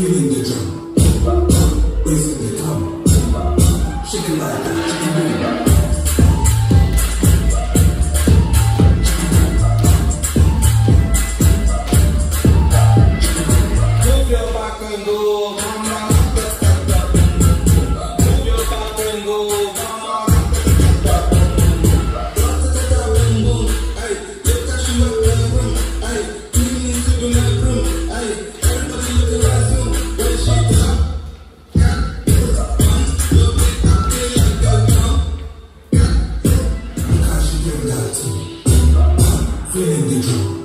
feeling the drum, raising the drum, shaking like that, shaking boom. Move your back and go, mama. Move your back and go, mama. Hey, look at you up in the room. Hey, clean into the night room. Hey, everybody look at that zoom. When she come, look at like a drum. Look how she give that to me. Feeling the drum.